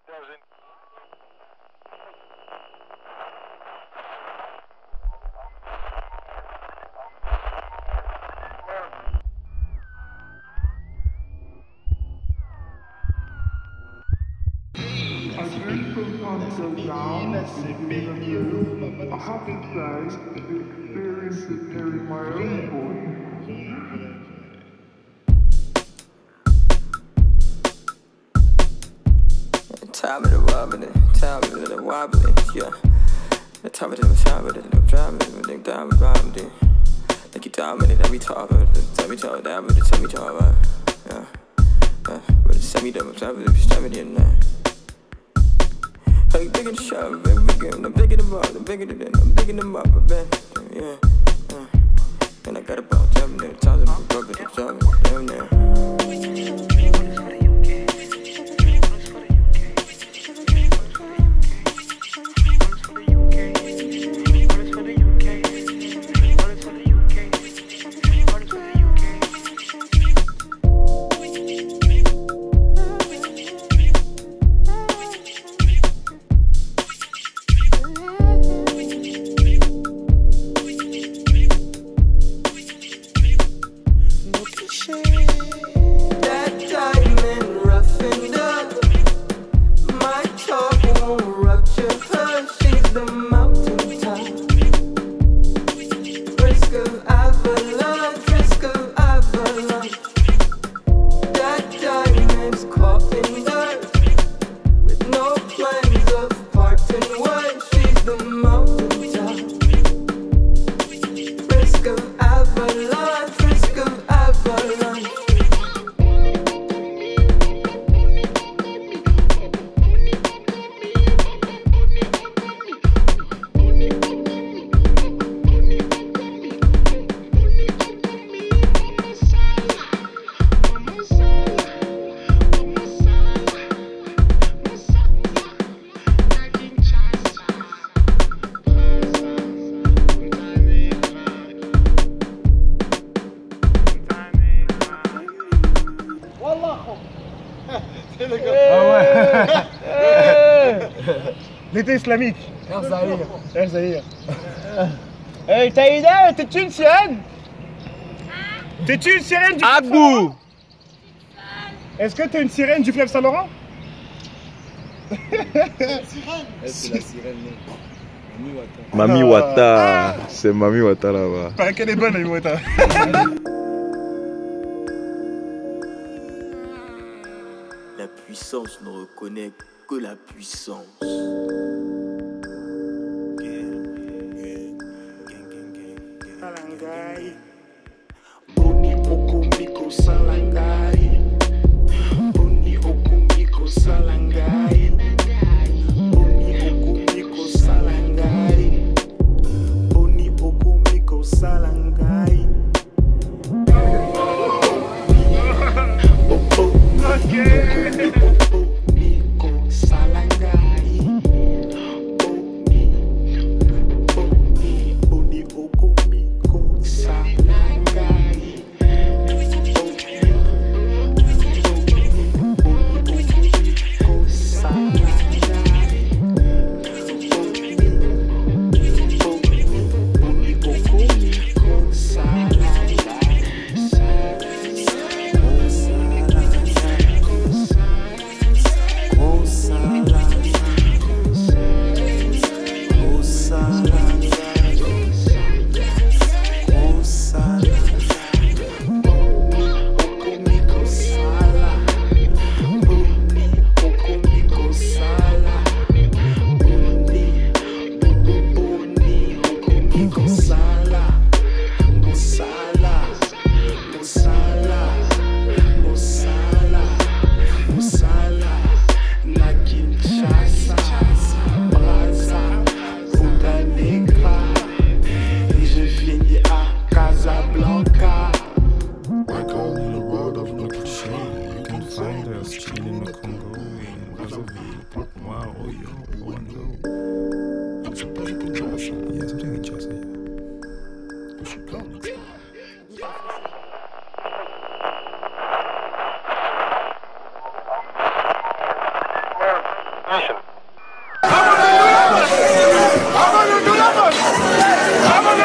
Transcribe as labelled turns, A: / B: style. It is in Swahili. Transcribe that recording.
A: Time of the wobbling, time of the wobbling, yeah. The time of the driving, the time of wobbling. Like you tell me that we talk, tell me talk, that with the tell me talk, yeah. But it's semi double, tell me in there. Hey, big in the shop, I'm bigger them up, I'm bigger them up, I bet, yeah. And I got about 10 minutes, times of the rubber, damn there.
B: L'État islamique. Air Zahir. Hey, t'as une idée? T'es-tu une sirène? T'es-tu une sirène du fleuve Saint-Laurent? Est-ce que t'es une sirène du fleuve Saint-Laurent?
C: C'est la sirène, non.
D: Mami Wata. C'est Mami Wata là-bas.
B: Paraît qu'elle est bonne, Mami Wata.
A: La puissance ne reconnaît que la puissance.
E: Salangai, Boni Okumiko Salangai, Boni Okumiko Salangai, Boni Okumiko Salangai, Boni Okumiko Salangai.
B: Listen.